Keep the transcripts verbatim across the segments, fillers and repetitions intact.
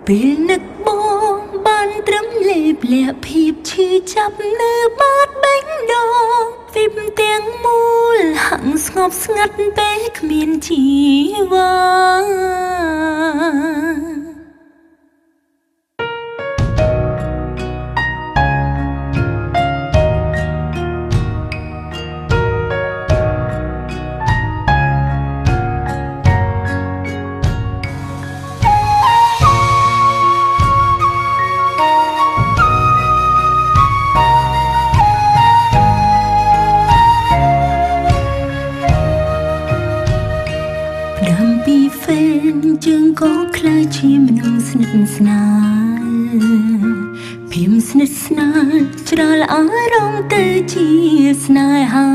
ពេលនឹកបងបានត្រឹមលេបលាក់ភាពឈឺចាប់នៅបាតបេះដូងវិបទាំងមូលហាក់ស្ងប់ស្ងាត់ពេលគ្មានជីវ៉ាជើងក៏ខ្លាចជាមនុស្សស្និទ្ធស្នាលភៀមស្និទ្ធស្នាលច្រាលអារម្មណ៍ទៅជាស្នេហា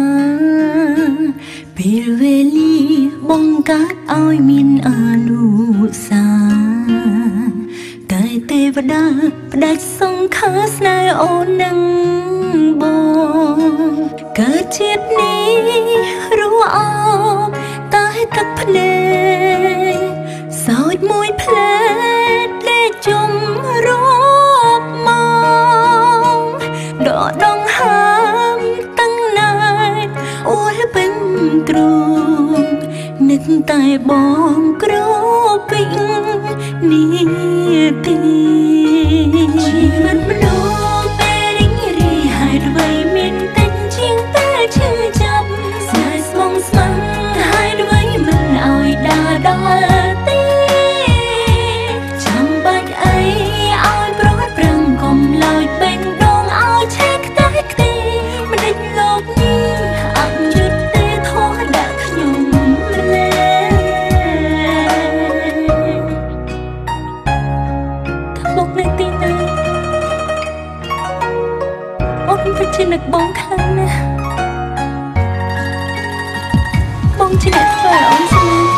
ពេលវេលាបង្កើតឲ្យមានអនុសាតែទេវតាផ្ដាច់សង្ខារស្នេហ៍អូននឹងបងកើតជាតិនេះរស់អោបតែទឹកភ្នែកសោចមួយផ្លែលេចជុំរាប់មកដកដងហើមតាំងណែតអួលពេញទ្រូងនឹកតែបងគ្រូពេញនេះទីជីវិតមនុស្សពេលរីករាយហើយអ្វីមានតែជាងពេលឈឺចាប់ស្នេហ៍ស្មងស្មាំហើយអ្វីមិនឲ្យដើរដល់ពិតជានឹកបងខ្លាំងណាស់បងជាអ្នកធ្វើឲ្យអូនស្នេហ៍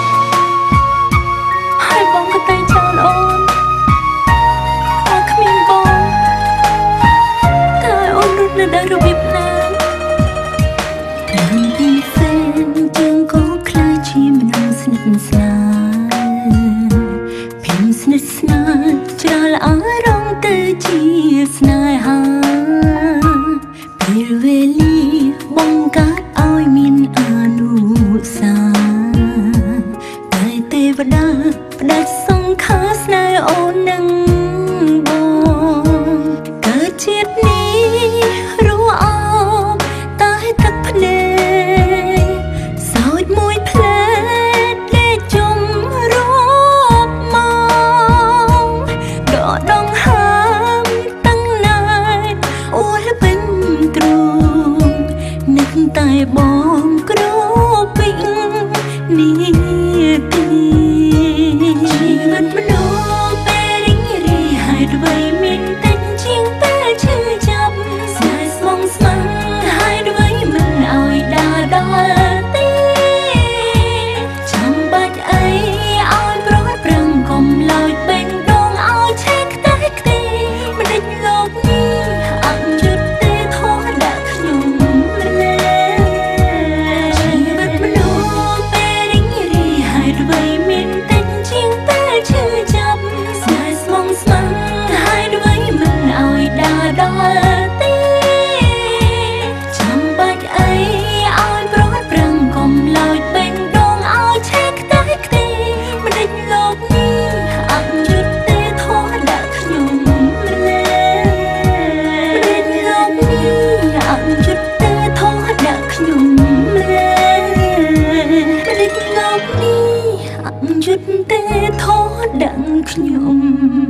ហើយបងក៏តែងចោលអូនតែគ្មានបងតើអូនរត់នៅដល់របៀបណាតាមពីហ្វេនជើងក៏ខ្លាចជាមនុស្សស្និទ្ធស្នាលភៀមស្និទ្ធស្នាលច្រាលអារម្មណ៍ទៅជាស្នេហាពេលវេលាបង្កើតឲ្យមានអនុសាតែទេវតាផ្ដាច់សង្ខារស្នេហ៍អូននឹងបងកើតជាតិនេះរស់អោបតែទឹកភ្នែកសោចមួយផ្លែលេចជុំរាប់មកដកដងហើមតាំងណែតអួលពេញទ្រូងនឹកតែបងគ្រូពេញនេះទីជីវិតមនុស្សពេលរីករាយហើយអ្វីមានតែជាងពេលឈឺចាប់ស្នេហ៍ស្មងស្មាំហើយអ្វីមិនឲ្យដើរដល់ទេចាំបាច់អីឲ្យប្រត់ប្រឹងកុំឡើយបេះដូងឲ្យឆេះខ្ទេះខ្ទីមិនដេចលោកនេះអត់យុទ្ធទេធោះដាក់ខ្ញុំលេជីវិតមនុស្សពេលរីករាយហើយអ្វីមានតែជាងពេលឈឺចាប់ស្នេហ៍ស្មងស្មាំហើយអ្វីមិនឲ្យដើរដល់ទេចាំបាច់អីឲ្យប្រត់ប្រឹងកុំឡើយបេះដូងឲ្យឆេះខ្ទេះខ្ទីមិនដេចលោកនេះអត់យុទ្ធទេធោះដាក់ខ្ញុំលេមិនដេចលោកនេះអត់យុទ្ធទេធោះដាក់ខ្ញុំលេមិនដេចលោកនេះអត់យុទ្ធទេធោះដាក់ខ្ញុំ